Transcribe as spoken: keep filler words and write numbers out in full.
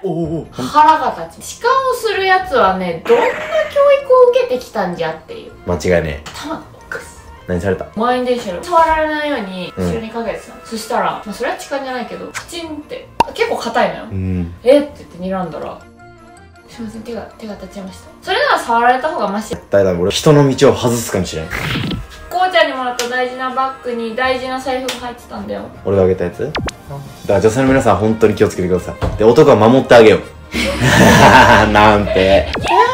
おお腹が立ち。痴漢をするやつはね、どんな教育を受けてきたんじゃっていう。 間違いねえ。 頭がおかしい。 何された？ 満員電車で触られないように後ろにかけてたの、うん、そしたら、まあ、それは痴漢じゃないけどカチンって結構硬いのよ、うん、えっって言って睨んだらすいません手が手が立っちゃいました。それなら触られた方がマシ。 絶対だ、俺人の道を外すかもしれん。 こうちゃんにもらった大事なバッグに大事な財布が入ってたんだよ。 俺があげたやつ、うん、だから女性の皆さん本当に気をつけてください。で、男は守ってあげようなんて